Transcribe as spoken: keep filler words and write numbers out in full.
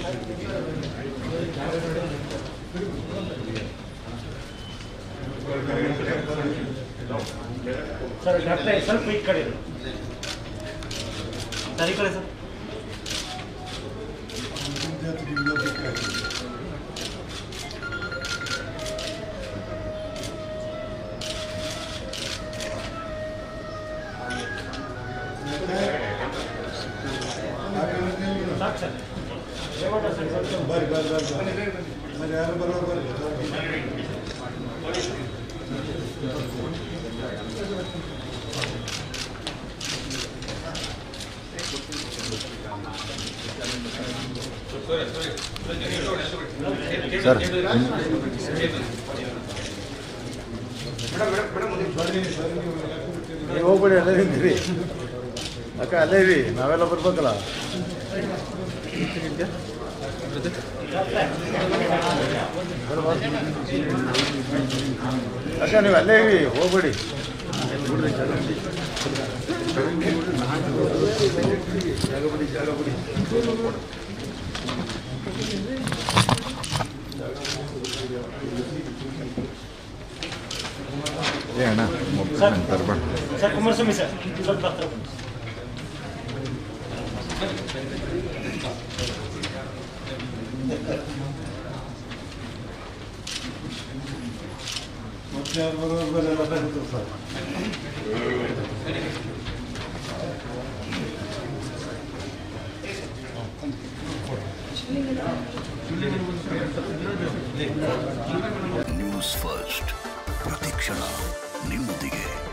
Sir doctor ಸ್ವಲ್ಪ ಈ ಕಡೆ ಸರಿ ಕಡೆ ಸರ್ बरी बरी बरी म्हणजे यार बरोबर सर ಹೋಗ್ಬಿಡಿ ಅಲ್ಲೇ ನಿಂತಿರಿ ಅಕ್ಕ ಅಲ್ಲೇ ಇರಿ ನಾವೆಲ್ಲ ಬರ್ಬೇಕಲ್ಲ ಅಕ್ಕ ನೀವು ಅಲ್ಲೇ ಇರಿ ಹೋಗ್ಬಿಡಿ ಜಾಗಬಿಡಿ ಜಾಗಬಿಡಿ ಏ ಅಣ್ಣ ತರ್ಬೇಡ ಸರ್ ಕುಮಾರಸ್ವಾಮಿ ಸರ್ ಸ್ವಲ್ಪ ಹತ್ರ ಮತ್ತೆ ಯಾರು ಬರೋರು ಬರೋದು ಸರ್ ನ್ಯೂಸ್ ಫಸ್ಟ್ ಪ್ರತಿಕ್ಷಣ ನಿಮ್ಮೊಂದಿಗೆ.